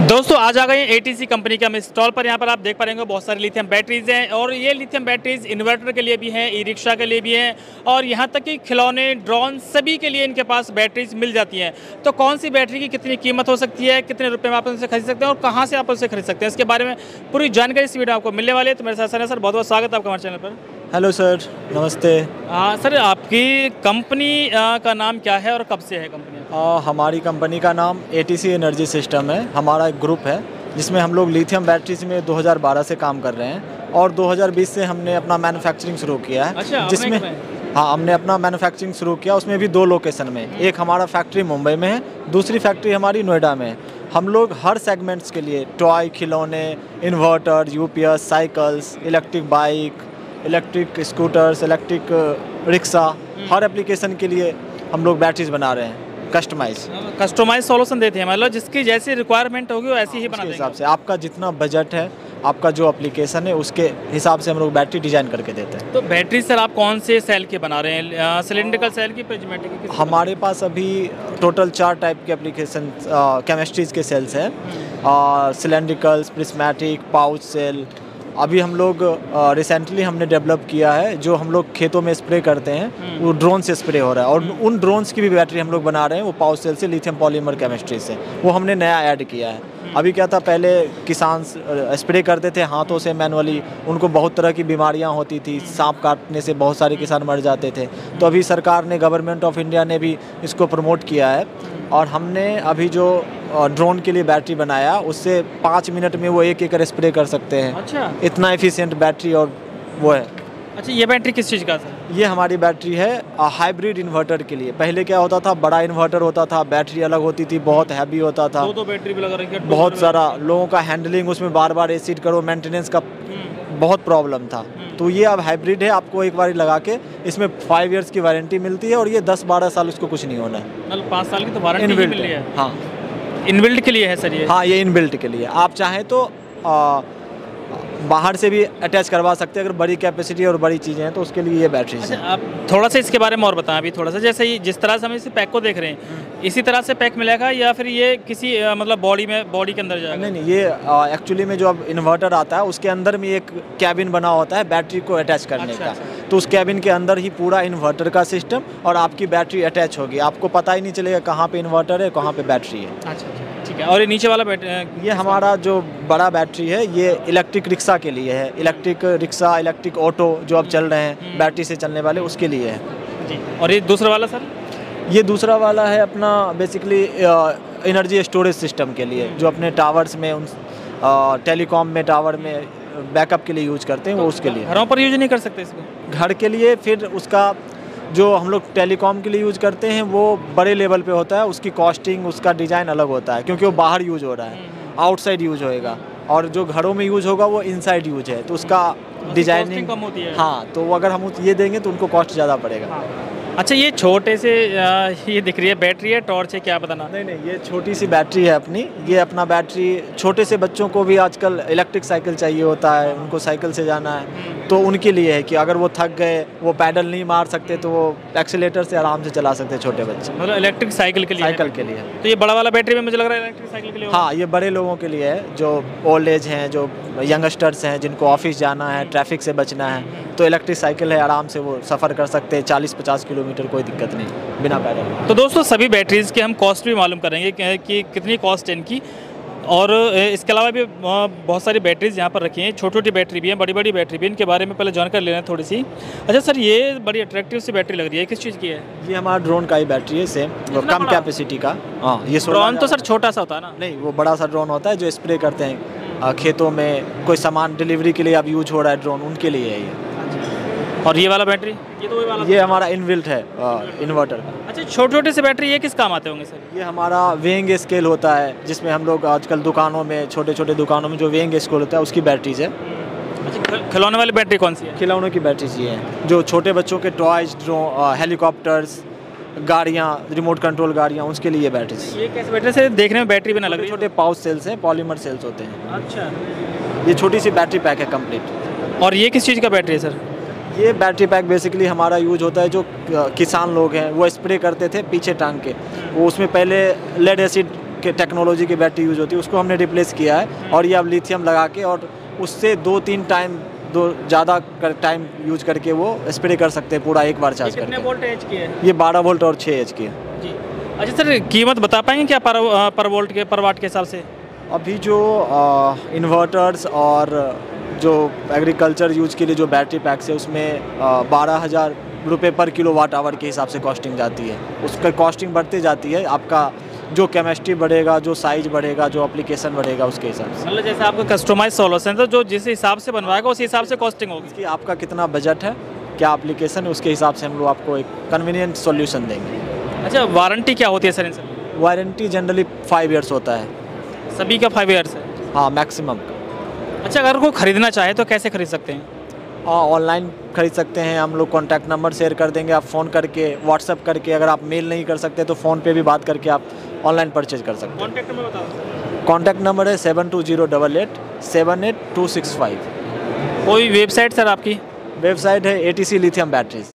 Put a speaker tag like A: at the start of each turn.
A: दोस्तों आज आ गए हैं एटीसी कंपनी के हम स्टॉल पर। यहाँ पर आप देख पा रहे होंगे बहुत सारी लिथियम बैटरीज हैं और ये लिथियम बैटरीज इन्वर्टर के लिए भी हैं, ई रिक्शा के लिए भी हैं और यहाँ तक कि खिलौने, ड्रोन सभी के लिए इनके पास बैटरीज मिल जाती हैं। तो कौन सी बैटरी की कितनी कीमत हो सकती है, कितने रुपये में आप उनसे खरीद सकते हैं और कहाँ से आप उनसे खरीद सकते हैं, इसके बारे में पूरी जानकारी इस वीडियो आपको मिलने वाली है। तो मेरे साथ सर बहुत बहुत स्वागत है आपका हमारे चैनल पर।
B: हेलो सर, नमस्ते।
A: सर आपकी कंपनी का नाम क्या है और कब से है कंपनी?
B: हमारी कंपनी का नाम एटीसी एनर्जी सिस्टम है। हमारा एक ग्रुप है जिसमें हम लोग लिथियम बैटरीज में 2012 से काम कर रहे हैं और 2020 से हमने अपना मैन्युफैक्चरिंग शुरू किया है।
A: अच्छा,
B: जिसमें हमने अपना मैन्युफैक्चरिंग शुरू किया, उसमें भी 2 लोकेशन में। एक हमारा फैक्ट्री मुंबई में है, दूसरी फैक्ट्री हमारी नोएडा में है। हम लोग हर सेगमेंट्स के लिए टॉय, खिलौने, inverter, UPS, cycles, electric bike, electric scooters, electric rickshaw, हर एप्लीकेशन के लिए हम लोग बैटरीज बना रहे हैं। कस्टमाइज
A: सॉल्यूशन देते हैं, मतलब जिसकी जैसी रिक्वायरमेंट होगी वो ऐसी ही बना देंगे।
B: हिसाब से आपका जितना बजट है, आपका जो एप्लीकेशन है, उसके हिसाब से हम लोग बैटरी डिजाइन करके देते हैं।
A: तो बैटरी सर आप कौन से सेल के बना रहे हैं, सिलिंड्रिकल सेल की, प्रिज्मेटिक की?
B: हमारे पास अभी टोटल 4 टाइप के एप्लीकेशन केमिस्ट्रीज के सेल्स हैं, सिलिंड्रिकल्स, प्रिज्मेटिक, पाउच सेल। अभी हम लोग रिसेंटली हमने डेवलप किया है जो हम लोग खेतों में स्प्रे करते हैं, वो ड्रोन से स्प्रे हो रहा है और उन ड्रोन्स की भी बैटरी हम लोग बना रहे हैं, वो पाउच सेल से, लिथियम पॉलीमर केमिस्ट्री से। वो हमने नया ऐड किया है। अभी क्या था, पहले किसान स्प्रे करते थे हाथों से मैनुअली, उनको बहुत तरह की बीमारियां होती थी, सांप काटने से बहुत सारे किसान मर जाते थे। तो अभी सरकार ने, गवर्नमेंट ऑफ इंडिया ने भी इसको प्रमोट किया है और हमने अभी जो ड्रोन के लिए बैटरी बनाया, उससे 5 मिनट में वो 1 एकड़ स्प्रे कर सकते हैं।
A: अच्छा,
B: इतना एफिशिएंट बैटरी और वो है।
A: अच्छा, ये बैटरी किस चीज़ का सर?
B: ये हमारी बैटरी है हाइब्रिड इन्वर्टर के लिए। पहले क्या होता था, बड़ा इन्वर्टर होता था, बैटरी अलग होती थी, बहुत हैवी होता था,
A: 2 बैटरी भी लगा रखी है,
B: बहुत सारा लोगों का हैंडलिंग, उसमें बार बार एसिड करो, मेंटेनेंस का बहुत प्रॉब्लम था। तो ये अब हाइब्रिड है, आपको एक बार लगा के इसमें 5 इयर्स की वारंटी मिलती है और ये 10-12 साल उसको कुछ नहीं होना है।
A: मतलब 5 साल की तो वारंटी मिल रही है।
B: हाँ,
A: इनबिल्ट के लिए है सर ये?
B: हाँ, ये इनबिल्ट के लिए। आप चाहें तो बाहर से भी अटैच करवा सकते हैं, अगर बड़ी कैपेसिटी और बड़ी चीज़ें हैं तो उसके लिए ये बैटरी।
A: अच्छा, आप थोड़ा सा इसके बारे में और बताएं अभी थोड़ा सा, जैसे ही जिस तरह से हम इस पैक को देख रहे हैं इसी तरह से पैक मिलेगा या फिर ये किसी मतलब बॉडी के अंदर जाएगा?
B: नहीं, ये एक्चुअली में जो अब इन्वर्टर आता है उसके अंदर में एक कैबिन बना होता है बैटरी को अटैच करने का। तो उस कैबिन के अंदर ही पूरा इन्वर्टर का सिस्टम और आपकी बैटरी अटैच होगी, आपको पता ही नहीं चलेगा कहाँ पे इन्वर्टर है, कहाँ पे बैटरी है।
A: अच्छा, ठीक है। और ये नीचे वाला बैटरी,
B: ये हमारा जो बड़ा बैटरी है, ये इलेक्ट्रिक रिक्शा के लिए है। इलेक्ट्रिक रिक्शा, इलेक्ट्रिक ऑटो जो अब चल रहे हैं बैटरी से चलने वाले, उसके लिए है
A: जी। और ये दूसरा वाला सर?
B: ये दूसरा वाला है अपना बेसिकली एनर्जी स्टोरेज सिस्टम के लिए, जो अपने टावर्स में, उन टेलीकॉम में, टावर में बैकअप के लिए यूज करते हैं, वो उसके लिए।
A: घरों पर यूज नहीं कर सकते इसको? घर
B: के लिए फिर उसका जो हम लोग टेलीकॉम के लिए यूज करते हैं वो बड़े लेवल पे होता है, उसकी कॉस्टिंग, उसका डिज़ाइन अलग होता है क्योंकि वो बाहर यूज हो रहा है, आउटसाइड यूज होएगा। और जो घरों में यूज होगा वो इनसाइड यूज है, तो उसका डिजाइनिंग
A: कम होती है।
B: हाँ, तो अगर हम ये देंगे तो उनको कॉस्ट ज़्यादा पड़ेगा।
A: हाँ। अच्छा, ये छोटे से ये दिख रही है बैटरी है, टॉर्च है, क्या बताना?
B: नहीं, ये छोटी सी बैटरी है अपनी। ये अपना बैटरी छोटे से बच्चों को भी आजकल इलेक्ट्रिक साइकिल चाहिए होता है, उनको साइकिल से जाना है, तो उनके लिए है कि अगर वो थक गए, वो पैडल नहीं मार सकते, तो वो एक्सीलेटर से आराम से चला सकते हैं छोटे बच्चे।
A: मतलब इलेक्ट्रिक साइकिल के लिए?
B: साइकिल के लिए।
A: तो ये बड़ा वाला बैटरी में मुझे लग रहा है इलेक्ट्रिक साइकिल के लिए?
B: हाँ, ये बड़े लोगों के लिए है, जो ओल्ड एज हैं, जो यंगस्टर्स हैं, जिनको ऑफिस जाना है, ट्रैफिक से बचना है, तो इलेक्ट्रिक साइकिल है, आराम से वो सफ़र कर सकते हैं 40-50 किलोमीटर, कोई दिक्कत नहीं, बिना पैदल।
A: तो दोस्तों सभी बैटरीज़ के हम कॉस्ट भी मालूम करेंगे कि कितनी कॉस्ट है इनकी, और इसके अलावा भी बहुत सारी बैटरीज़ यहाँ पर रखी हैं, छोटी छोटी बैटरी भी हैं, बड़ी बड़ी बैटरी भी हैं, इनके बारे में पहले जानकारी लेना है थोड़ी सी। अच्छा सर, ये बड़ी अट्रैक्टिव सी बैटरी लग रही है, किस चीज़ की है?
B: ये हमारा ड्रोन का ही बैटरी है, सेम कम कैपेसिटी का। हाँ, ये
A: ड्रोन तो सर छोटा सा होता है ना?
B: नहीं, वो बड़ा सा ड्रोन होता है जो स्प्रे करते हैं खेतों में, कोई सामान डिलीवरी के लिए अब यूज हो रहा है ड्रोन, उनके लिए है ये।
A: और ये वाला बैटरी? ये तो वही वाला,
B: ये हमारा इनबिल्ट है इन्वर्टर का।
A: अच्छा, छोटे छोटे से बैटरी ये किस काम आते होंगे सर?
B: ये हमारा वेइंग स्केल होता है, जिसमें हम लोग आजकल दुकानों में, छोटे छोटे दुकानों में जो वेइंग स्केल होता है उसकी बैटरीज है।
A: अच्छा, खिलौने वाली बैटरी कौन सी है?
B: खिलौनों की बैटरीज ये हैं, जो छोटे बच्चों के टॉयज, हेलीकॉप्टर्स, गाड़ियाँ, रिमोट कंट्रोल गाड़ियाँ, उसके लिए बैटरीज।
A: ये कैसे बैटरी से देखने में बैटरी भी ना लग रही?
B: छोटे पाउच सेल्स हैं, पॉलीमर सेल्स होते हैं।
A: अच्छा,
B: ये छोटी सी बैटरी पैक है कंप्लीट।
A: और ये किस चीज़ का बैटरी है सर?
B: ये बैटरी पैक बेसिकली हमारा यूज होता है, जो किसान लोग हैं वो स्प्रे करते थे पीछे टांग के, वो उसमें पहले लेड एसिड के टेक्नोलॉजी की बैटरी यूज होती है उसको हमने रिप्लेस किया है, और ये अब लिथियम लगा के और उससे 2-3 टाइम ज़्यादा टाइम यूज करके वो स्प्रे कर सकते हैं पूरा एक बार चार्ज करके।
A: कितने वोल्ट एच की है?
B: ये 12 वोल्ट और 6 एच की है
A: जी। अच्छा सर, कीमत बता पाएंगे क्या पर वोल्ट के, पर वाट के हिसाब से?
B: अभी जो इन्वर्टर्स और जो एग्रीकल्चर यूज के लिए जो बैटरी पैक्स है उसमें 12,000 रुपये पर किलोवाट आवर के हिसाब से कॉस्टिंग जाती है। उसका कॉस्टिंग बढ़ती जाती है, आपका जो केमिस्ट्री बढ़ेगा, जो साइज बढ़ेगा, जो एप्लीकेशन बढ़ेगा उसके हिसाब से।
A: मतलब जैसे आपका कस्टमाइज सॉल्यूशन तो जो जिस हिसाब से बनवाएगा उसी हिसाब से कॉस्टिंग होगी
B: कि आपका कितना बजट है, क्या एप्लीकेशन है, उसके हिसाब से हम लोग आपको एक कन्वीनियंट सॉल्यूशन देंगे।
A: अच्छा, वारंटी क्या होती है सर इनसे?
B: वारंटी जनरली 5 ईयर्स होता है।
A: सभी का 5 ईयर्स है?
B: हाँ, मैक्सिमम।
A: अच्छा, अगर कोई खरीदना चाहे तो कैसे खरीद सकते हैं?
B: हाँ, ऑनलाइन खरीद सकते हैं। हम लोग कॉन्टैक्ट नंबर शेयर कर देंगे, आप फ़ोन करके, व्हाट्सएप करके, अगर आप मेल नहीं कर सकते तो फ़ोन पे भी बात करके आप ऑनलाइन परचेज कर सकते हैं।
A: कॉन्टैक्ट नंबर बता दो।
B: कॉन्टैक्ट नंबर है 7208 78265।
A: कोई वेबसाइट सर आपकी?
B: वेबसाइट है ATC लिथियम बैटरीज।